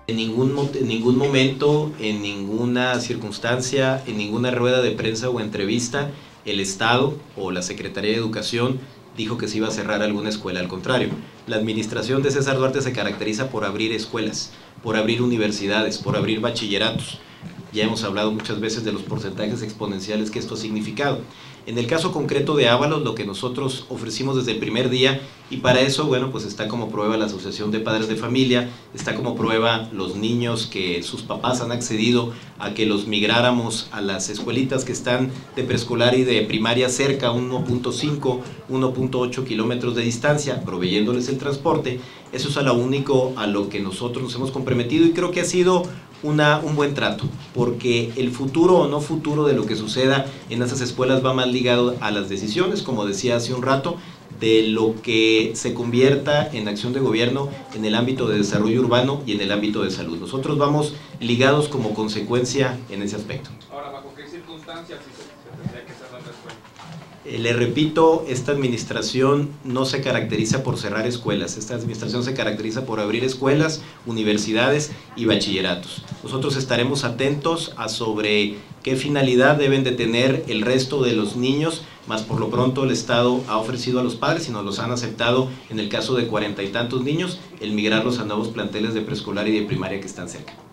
En ningún momento, en ninguna circunstancia, en ninguna rueda de prensa o entrevista, el Estado o la Secretaría de Educación dijo que se iba a cerrar alguna escuela. Al contrario, la administración de César Duarte se caracteriza por abrir escuelas, por abrir universidades, por abrir bachilleratos. Ya hemos hablado muchas veces de los porcentajes exponenciales que esto ha significado. En el caso concreto de Ábalos, lo que nosotros ofrecimos desde el primer día, y para eso, bueno, pues está como prueba la Asociación de Padres de Familia, está como prueba los niños que sus papás han accedido a que los migráramos a las escuelitas que están de preescolar y de primaria cerca, 1.5, 1.8 kilómetros de distancia, proveyéndoles el transporte. Eso es a lo único a lo que nosotros nos hemos comprometido, y creo que ha sido un buen trato, porque el futuro o no futuro de lo que suceda en esas escuelas va más ligado a las decisiones, como decía hace un rato, de lo que se convierta en acción de gobierno en el ámbito de desarrollo urbano y en el ámbito de salud. Nosotros vamos ligados como consecuencia en ese aspecto. Ahora, ¿bajo qué circunstancias se tendría que cerrar la escuela? Le repito, esta administración no se caracteriza por cerrar escuelas, esta administración se caracteriza por abrir escuelas, universidades y bachilleratos. Nosotros estaremos atentos a sobre qué finalidad deben de tener el resto de los niños, más por lo pronto el Estado ha ofrecido a los padres y nos los han aceptado en el caso de 40 y tantos niños, el migrarlos a nuevos planteles de preescolar y de primaria que están cerca.